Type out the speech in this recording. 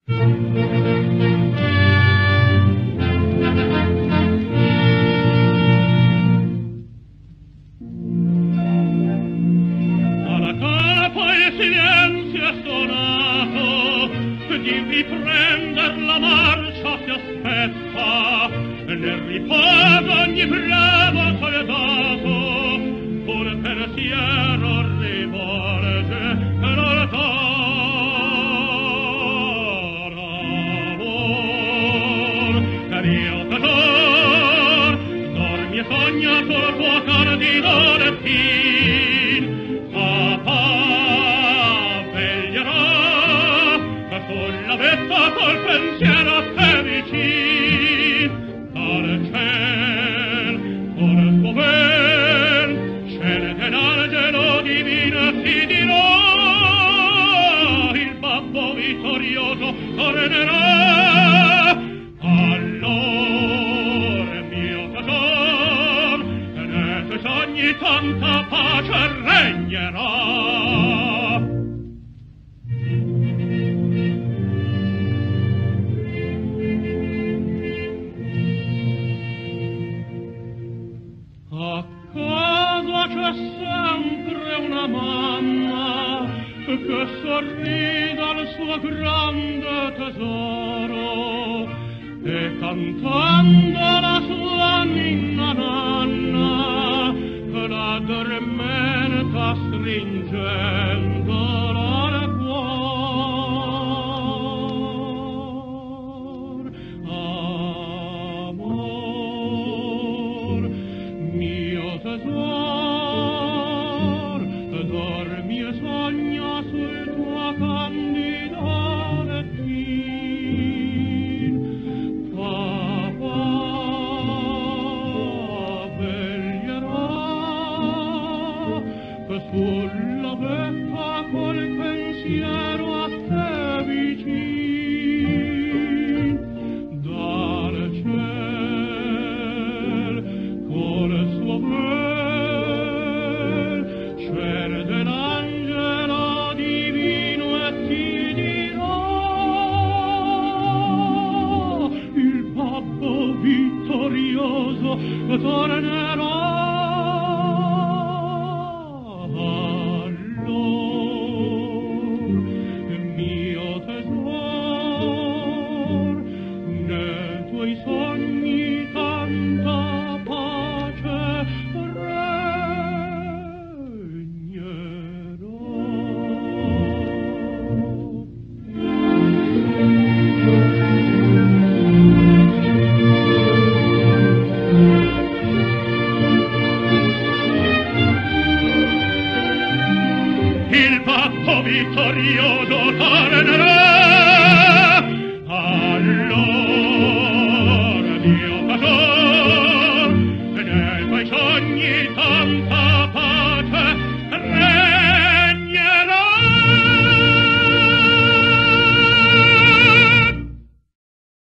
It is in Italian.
Alla capo il silenzio è stonato, di riprender la marcia si aspetta, nel riposo ogni bravo soldato un pensiero rivolge l'altare. Mio tesor, dormi e sogna sul tuo candido lettin. Papà veglierà sulla vetta col pensiero a te vicin. Dal ciel, con il suo ben, scene dell'angelo divino ti dirò. Il babbo vittorioso tornerà. Tanta pace regnerà. A casa c'è sempre una mamma che sorride al suo grande tesoro e cantando la sua ninna nanna la tormenta stringendo al cuor. Amor, mio tesor, dormi e sogna sul tuo candido lettin. Papà sulla vetta col pensiero a te vicin. Dal ciel col suo bel scende l'angelo divino e ti dirà. Il babbo vittorioso tornerà. Il babbo vittorioso tornerà.